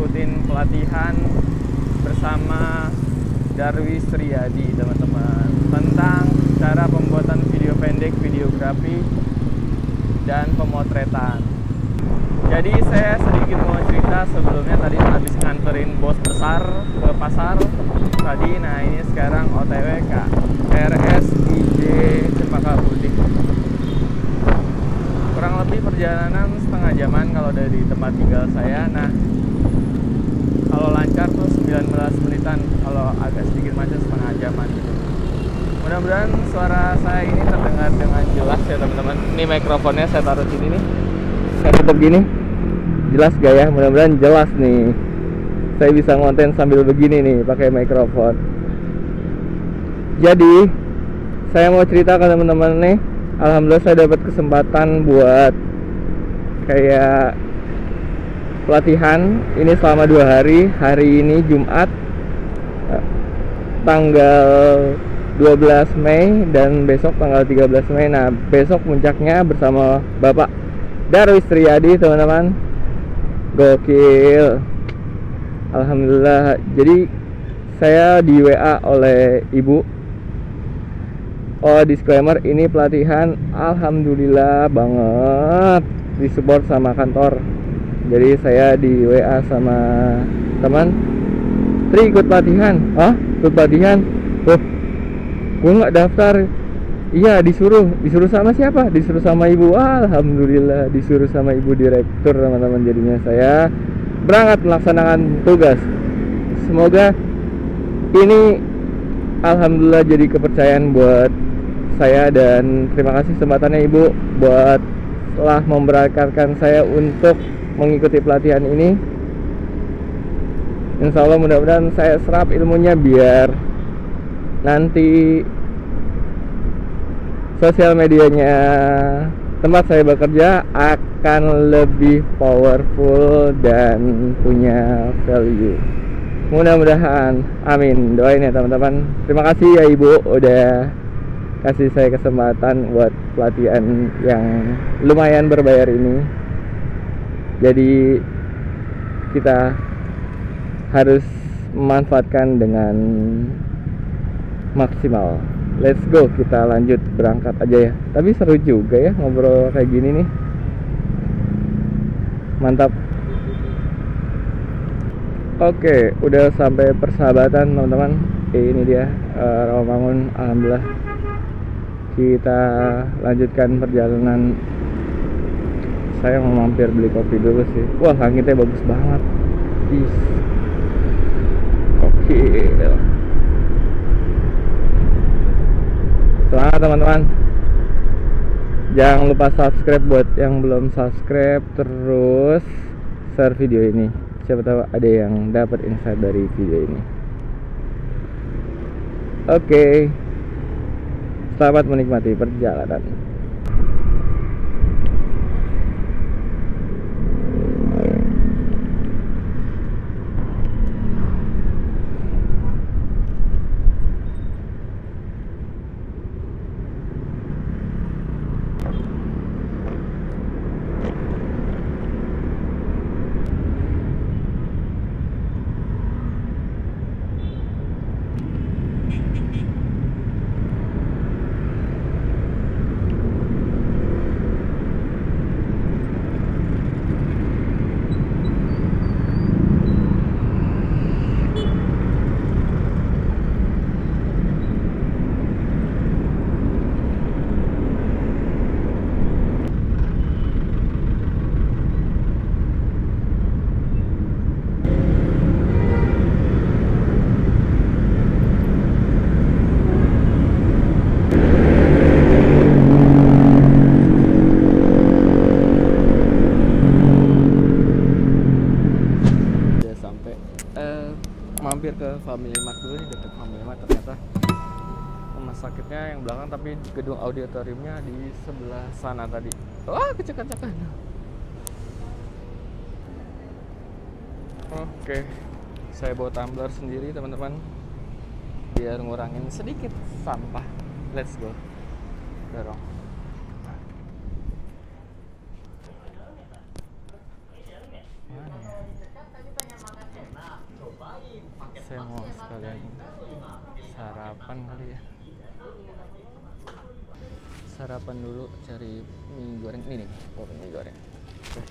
ngikutin pelatihan bersama Darwis Riyadi teman-teman, tentang cara pembuatan video pendek, videografi, dan pemotretan. Jadi saya sedikit mau cerita sebelumnya. Tadi habis nganterin bos besar ke pasar tadi. Nah ini sekarang OTW ke RSIJ Cempaka Putih. Kurang lebih perjalanan setengah jaman kalau dari tempat tinggal saya. Nah kalau lancar tuh 19 menitan, kalau agak sedikit macet setengah jaman gitu. Mudah-mudahan suara saya ini terdengar dengan jelas ya teman-teman. Ini mikrofonnya saya taruh sini nih, saya tutup gini. Jelas gak ya? Mudah-mudahan jelas nih. Saya bisa ngonten sambil begini nih pakai mikrofon. Jadi saya mau cerita ke teman-teman nih. Alhamdulillah saya dapat kesempatan buat kayak pelatihan ini selama 2 hari. Hari ini Jumat tanggal 12 Mei dan besok tanggal 13 Mei. Nah besok puncaknya bersama Bapak Darwis Riyadi teman-teman. Gokil, alhamdulillah. Jadi saya di WA oleh ibu. Oh, disclaimer, ini pelatihan alhamdulillah banget disupport sama kantor. Jadi saya di WA sama teman, Tri ikut pelatihan. Ah, ikut pelatihan? Oh, gue nggak daftar. Iya, disuruh sama siapa? Disuruh sama ibu. Alhamdulillah disuruh sama ibu direktur teman-teman. Jadinya saya berangkat melaksanakan tugas. Semoga ini alhamdulillah jadi kepercayaan buat saya, dan terima kasih kesempatannya ibu buat telah memberangkatkan saya untuk mengikuti pelatihan ini. Insya Allah mudah-mudahan saya serap ilmunya biar nanti sosial medianya tempat saya bekerja akan lebih powerful dan punya value. Mudah-mudahan, amin. Doain ya teman-teman. Terima kasih ya ibu udah kasih saya kesempatan buat pelatihan yang lumayan berbayar ini. Jadi kita harus memanfaatkan dengan maksimal. Let's go, kita lanjut berangkat aja ya. Tapi seru juga ya ngobrol kayak gini nih. Mantap. Oke, udah sampai persahabatan teman-teman. Ini dia Rawamangun. Alhamdulillah kita lanjutkan perjalanan. Saya mau mampir beli kopi dulu sih. Wah, langitnya bagus banget. Is. Oke. Semangat teman-teman. Jangan lupa subscribe buat yang belum subscribe. Terus share video ini. Siapa tahu ada yang dapat insight dari video ini. Oke. Selamat menikmati perjalanan. Mampir ke Family Mart dulu nih, dekat Family Mart. Ternyata rumah sakitnya yang belakang, tapi gedung auditoriumnya di sebelah sana tadi. Wah, kecek-kecekan. Oke, saya bawa tumbler sendiri teman-teman biar ngurangin sedikit sampah. Let's go, dorong. Mana ya? makan kali ya. Sarapan dulu, cari mie goreng ini nih. Oh, mie goreng. Oke.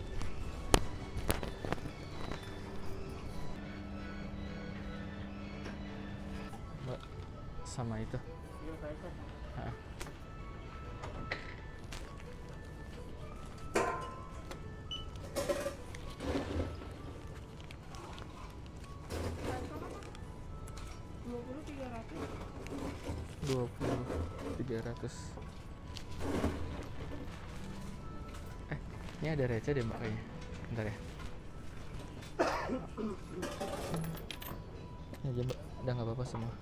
Mbak, sama itu. Hah. $20.300. Ini ada receh deh mbak kayaknya. Bentar ya. Ini aja mbak, udah nggak apa-apa semua.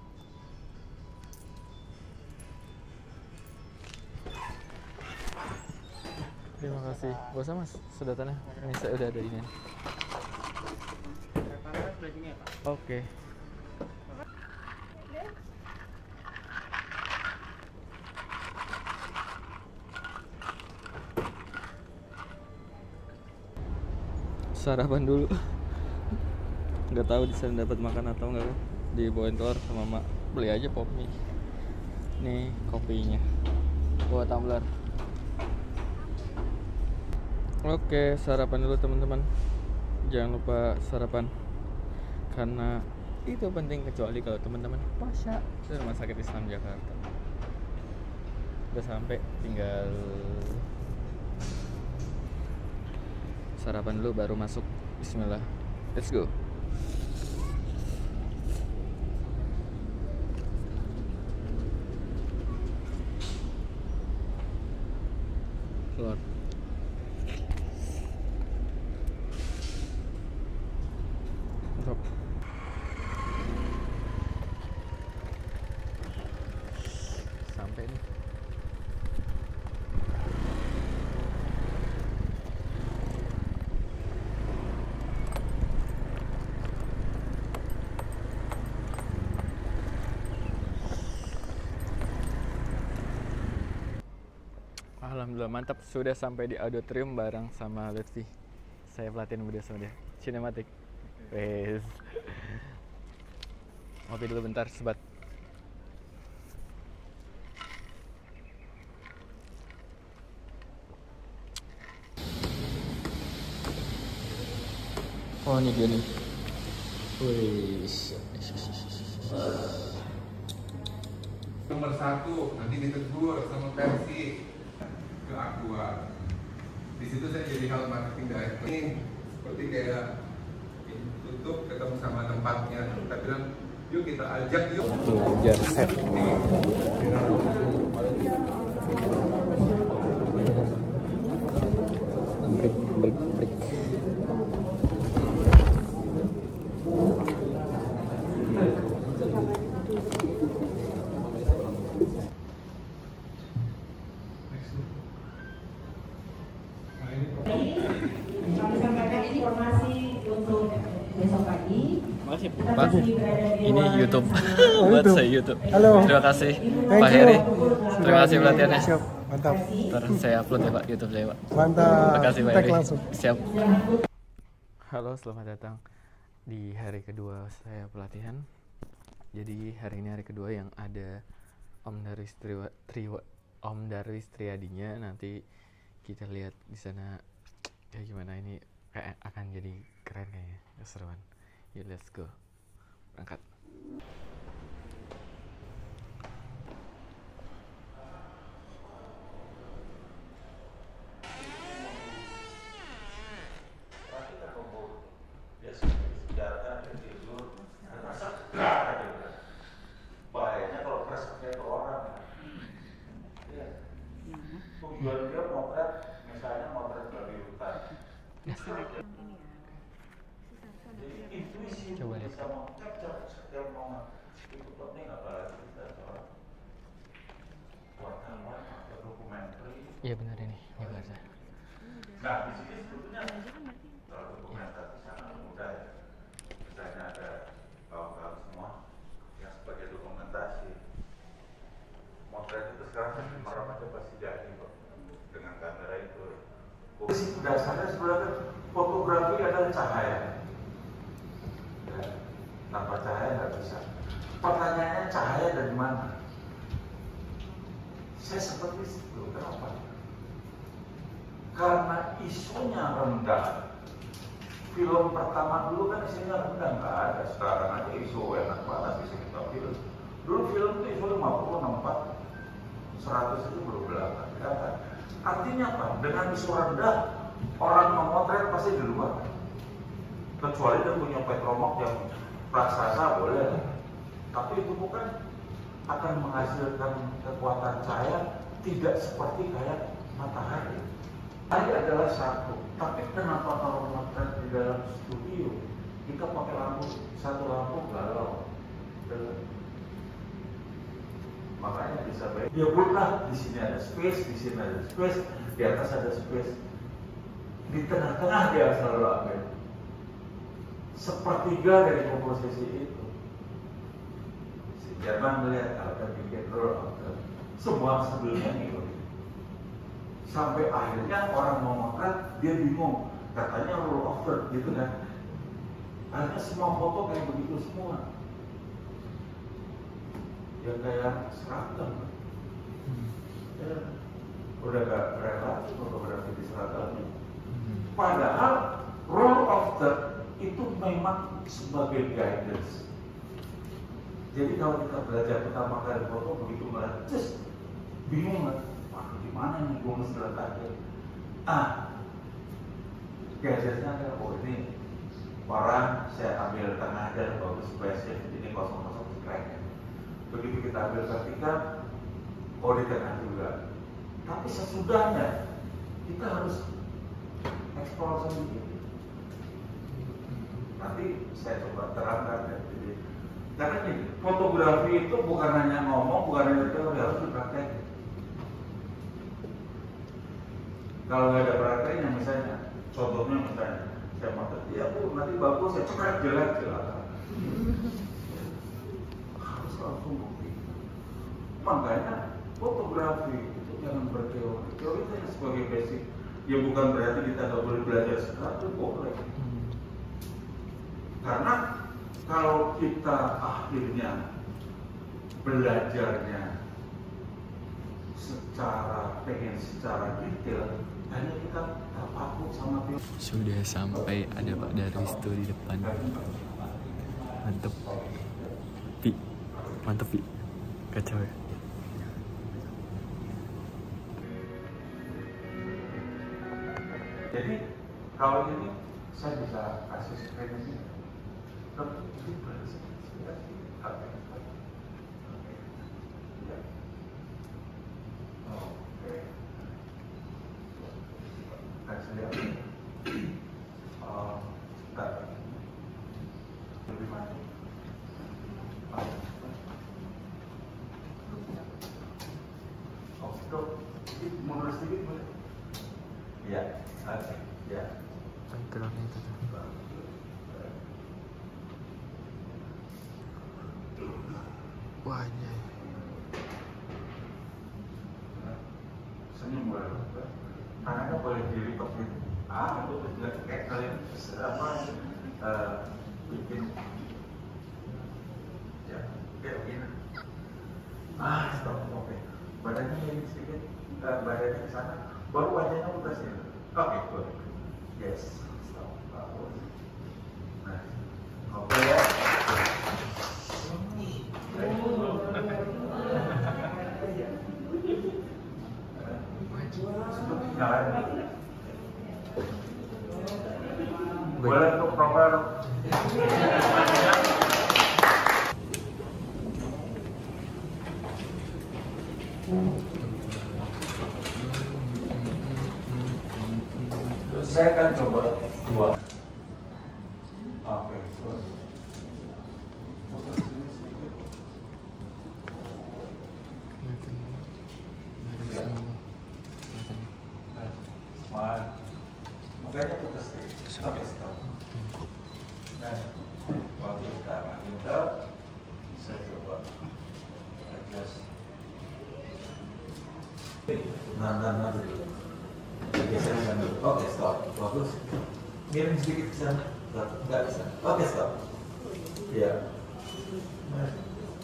Terima kasih. Gak usah mas, sedotannya. Ini saya udah ada ini. Oke. Sarapan dulu. Nggak tahu di sana dapat makan atau enggak. Dibawain telur sama mak. Beli aja pop mie. Nih kopinya. Buat tumbler. Oke, sarapan dulu teman-teman. Jangan lupa sarapan. Karena itu penting, kecuali kalau teman-teman pasca ke Rumah Sakit Islam Jakarta. Udah sampai, tinggal sarapan dulu baru masuk. Bismillah. Let's go. Keluar. Mantap. Sampai nih. Alhamdulillah mantap, sudah sampai di auditorium bareng sama Lutfi. Saya pelatihan video sama dia. Cinematic. Wes. Ngopi dulu bentar, sobat. Oh ini dia nih. Wes. Nomor 1 nanti ditegur sama Persi ke Aqua. Di situ saya jadi hal marketing director. Ini seperti kayak tutup ketemu sama tempatnya. Kita bilang yuk kita ajak yuk. Belajar set. Break. Kami sampaikan informasi untuk besok pagi. Makasih Pak. Ini YouTube. Buat saya YouTube. Halo. Terima kasih Thank Pak you. Heri. Terima kasih pelatihannya. Siap, mantap. Ntar saya upload ya Pak YouTube saya Pak. Mantap. Terima kasih Pak Tag Heri. langsung. Siap. Halo, selamat datang di hari kedua saya pelatihan. Jadi hari ini hari kedua yang ada Om Darwis Triadinya. Nanti kita lihat di sana kayak gimana, ini kayak akan jadi keren kayaknya, keseruan. Yuk let's go, berangkat. Bahayanya kalau keras pakai ke orang. Tujuan dia motret, misalnya motret babi hutan. Jadi intuisi Coba lihat. bisa mengcapture setiap momen. Itu penting, apalagi kita seorang wartawan atau dokumenter. Iya benar ini Jakarta. Nah di sini sebetulnya kalau dokumentasi sangat mudah ya. Misalnya ada kawan-kawan semua yang sebagai dokumentasi. Motret itu sekarang merem aja pasti jadi kok dengan kamera itu. Itu dasarnya sebenarnya fotografi adalah cahaya. Ya, tanpa cahaya nggak bisa. Pertanyaannya cahaya dari mana? Saya seperti itu. Kenapa? Karena isunya rendah. Film pertama dulu kan isunya rendah, nggak ada. Sekarang aja isu enak banget bisa kita film. Dulu film itu isu 50, 64, 100 itu baru belakangan. Kan? Artinya apa? Dengan isu rendah, orang memotret pasti di luar. Kecuali dia punya petromok yang raksasa boleh. Tapi itu bukan akan menghasilkan kekuatan cahaya tidak seperti kayak matahari. Cahaya adalah satu, tapi kenapa kalau memotret di dalam studio kita pakai lampu, satu lampu galau. Makanya bisa baik. Dia buatlah di sini ada space, di sini ada space, di atas ada space, di tengah-tengah dia selalu ambil sepertiga dari komposisi itu. Si Jerman melihat kalau bikin roll semua sebelumnya itu. Sampai akhirnya orang mau makan, dia bingung. Katanya roll over gitu kan. Akhirnya semua foto kayak begitu semua. Ya kayak seragam. Ya, udah gak rela fotografi di seragamnya. Padahal roll over itu memang sebagai guidance. Jadi kalau kita belajar pertama kali foto begitu melihat, bingung kan? Gimana nih gue mesti letaknya? Gadgetnya ada, ini orang saya ambil tengah aja bagus spesies, ini kosong-kosong sekalian. Begitu kita ambil vertikal, di tengah juga. Tapi sesudahnya kita harus eksplor sendiri. Nanti saya coba terangkan ya. Jadi, karena ini fotografi itu bukan hanya ngomong, bukan hanya teori, harus dipraktekin. Kalau nggak ada prakteknya misalnya, contohnya misalnya, saya mau ya bu, nanti bagus, saya cepat jelek. Harus langsung bukti. Makanya fotografi itu jangan berteori. Teori itu sebagai basic. Ya bukan berarti kita nggak boleh belajar sekarang, itu boleh. Karena kalau kita akhirnya belajarnya secara detail, hanya kita terpaku sama teori. Sudah sampai, ada Pak Darwis tuh di depan. Mantep Pi, mantep Pi, kacau ya. Jadi kalau ini saya bisa kasih screen ini. Ini berhasil. Mundur sedikit boleh? Iya, oke, ya. Geraknya itu tuh. Wah, iya. Senyum boleh, tangannya boleh dilipat gitu. Itu kayak kalian bikin ya, kayak begini. Stop, oke. Badannya ini sedikit, badannya ke sana, baru wajahnya ke sini. Oke, boleh. Yes, stop. Bagus. Nah, oke ya. Boleh untuk proper. Terus saya akan coba dua. Oke, terus. Makanya putus sampai stop. Dan waktu kita meninggal, saya coba adjust. Nah dulu. Geser dulu. Oke, stop. Bagus. Miring sedikit ke sana. Enggak bisa. Oke, stop. Iya.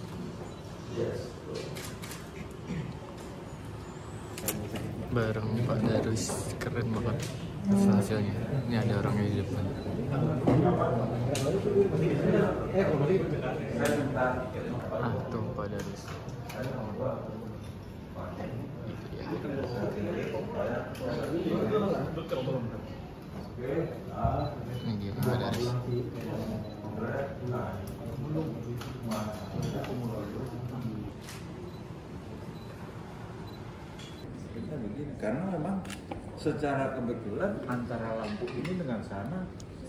Bareng Pak Darwis, keren banget hasilnya. Ini ada orangnya di depan. Ah, tuh Pak Darwis. Itu dia. Ini dia Pak Darwis. Kita begini, karena memang secara kebetulan antara lampu ini dengan sana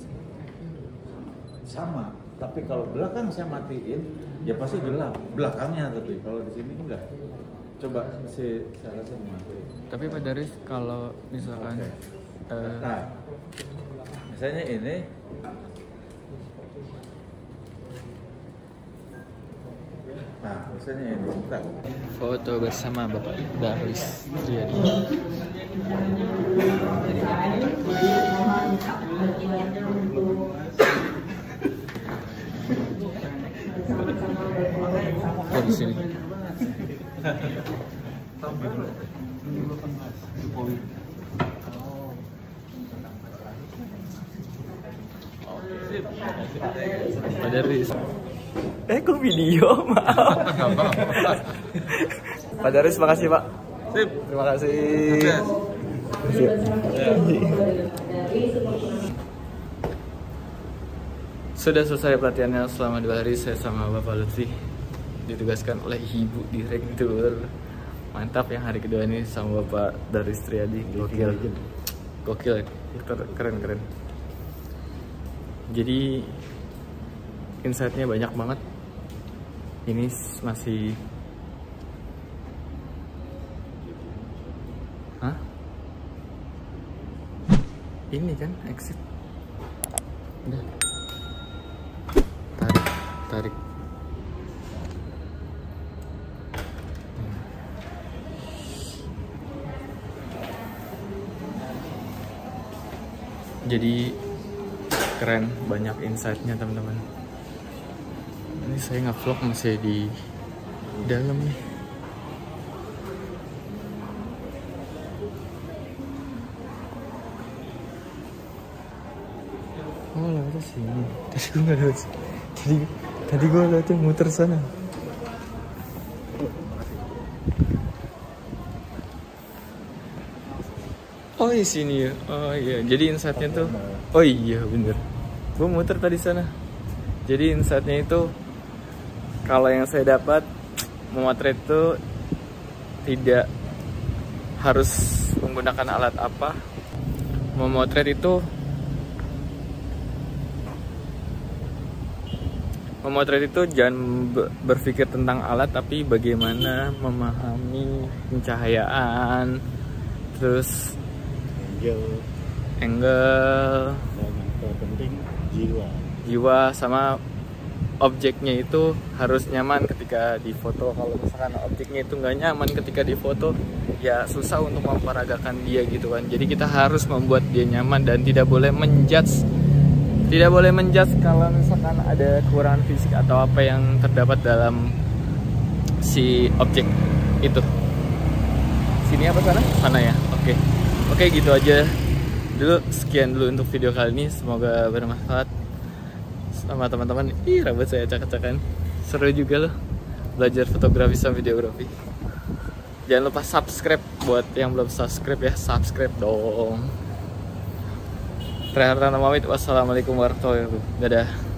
sama. Tapi kalau belakang saya matiin, ya pasti gelap. Belakangnya tapi kalau di sini enggak. Coba saya rasa matiin. Tapi Pak Darwis kalau misalkan Nah, misalnya ini. Nah, misalnya ini. Bentar. foto bersama Bapak Darwis Triadi. Oh, di sini. Pak Darwis. Kok video? Maaf. Pak Darwis, makasih Pak. Sip. Terima kasih. Sip. Sudah selesai pelatihannya selama 2 hari. Saya sama Bapak Lutfi ditugaskan oleh Ibu Direktur. Mantap yang hari kedua ini sama Bapak Darwis Triadi. Gokil, keren. Jadi insight-nya banyak banget. Ini masih ini kan exit. Udah. Tarik. Jadi keren, banyak insight-nya teman-teman. Ini saya nge-vlog masih di dalam nih. Oh, lewat sini. Tadi gue nggak lewat. Tadi gue lewatnya muter sana. Oh, di sini ya. Oh iya. Jadi insight-nya tuh. Oh iya bener. Gue muter tadi sana. Jadi insight-nya itu, kalau yang saya dapat, memotret itu tidak harus menggunakan alat apa. Memotret itu jangan berpikir tentang alat, tapi bagaimana memahami pencahayaan, terus angle, dan yang terpenting jiwa sama objeknya itu harus nyaman ketika difoto. Kalau misalkan objeknya itu nggak nyaman ketika difoto, ya susah untuk memperagakan dia gitu kan. Jadi kita harus membuat dia nyaman dan tidak boleh menjudge kalau misalkan ada kekurangan fisik atau apa yang terdapat dalam si objek itu. Sini apa sana? Sana ya. Oke, gitu aja dulu. Sekian dulu untuk video kali ini. Semoga bermanfaat sama teman-teman. Ih, rambut saya acak-acakan. Seru juga loh belajar fotografi sama videografi. Jangan lupa subscribe. Buat yang belum subscribe ya, subscribe dong. Terakhir, wassalamualaikum warahmatullahi wabarakatuh. Dadah.